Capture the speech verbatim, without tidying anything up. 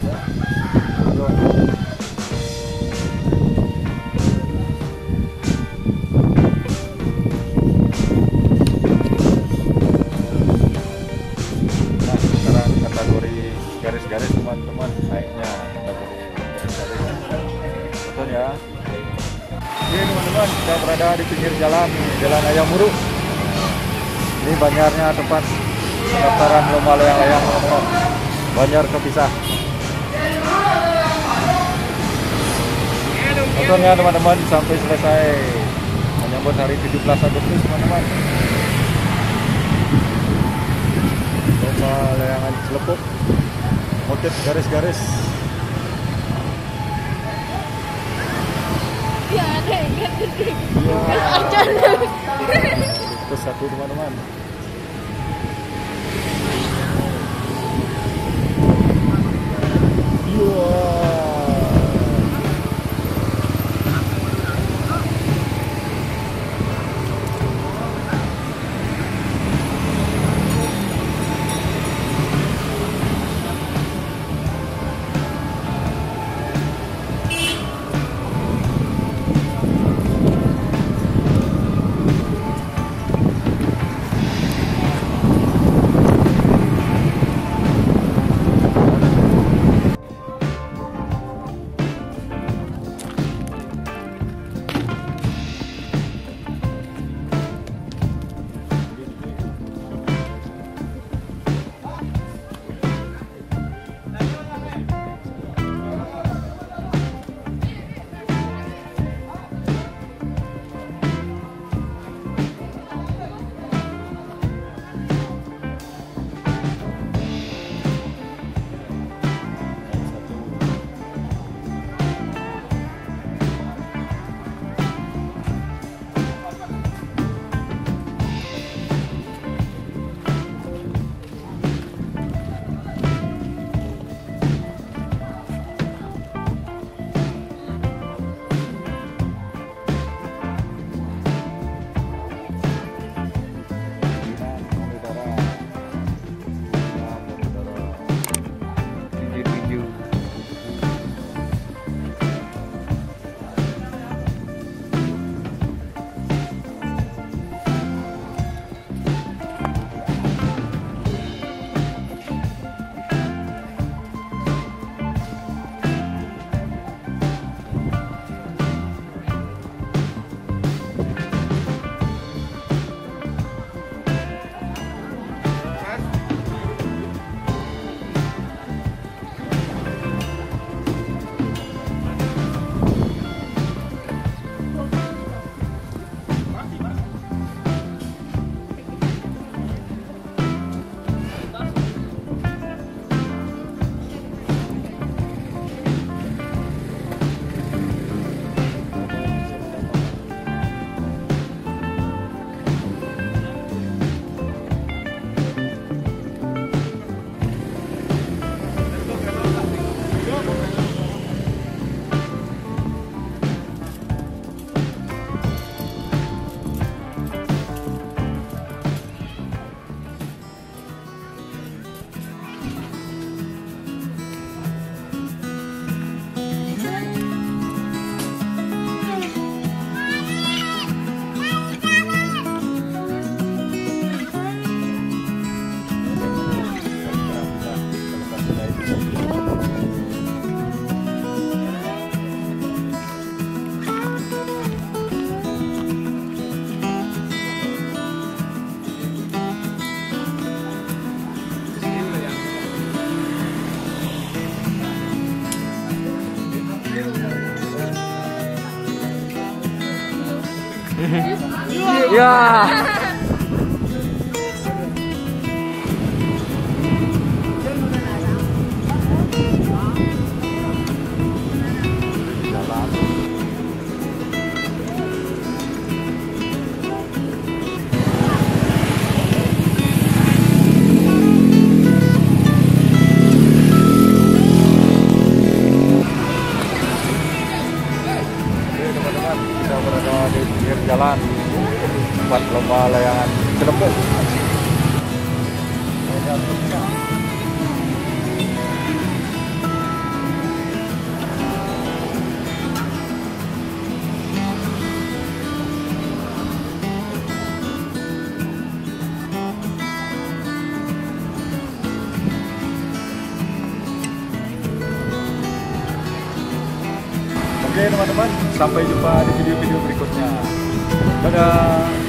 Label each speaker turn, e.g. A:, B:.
A: garis-garis teman-teman, naiknya kategori garis-garis. Betul ya. Ini teman-teman, kita berada di pinggir jalan, Jalan Ayam Muruk. Ini Banjarnya tempat pendaftaran lomba layang-layang, teman-teman. Banjar kepisah. Nontonnya teman-teman sampai selesai menyambut hari tujuh belas Agustus, teman-teman. Lomba layangan Celepuk, motif garis-garis.
B: Ya, ada yang gede.
A: Ya. Itu satu, teman-teman.
C: Ya.
A: Kita berada di pinggir jalan tempat lomba layangan Celepuk. Oke teman-teman, sampai jumpa di video-video berikutnya. Dadah.